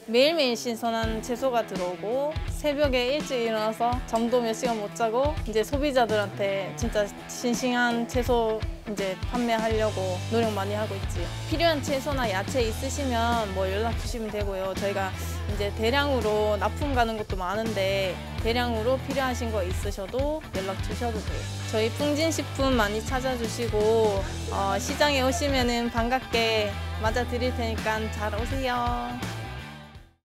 매일매일 신선한 채소가 들어오고 새벽에 일찍 일어나서 잠도 몇 시간 못 자고 이제 소비자들한테 진짜 싱싱한 채소 이제 판매하려고 노력 많이 하고 있지요. 필요한 채소나 야채 있으시면 뭐 연락 주시면 되고요. 저희가 이제 대량으로 납품 가는 것도 많은데 대량으로 필요하신 거 있으셔도 연락 주셔도 돼요. 저희 풍진식품 많이 찾아주시고 시장에 오시면은 반갑게 맞아 드릴 테니까 잘 오세요.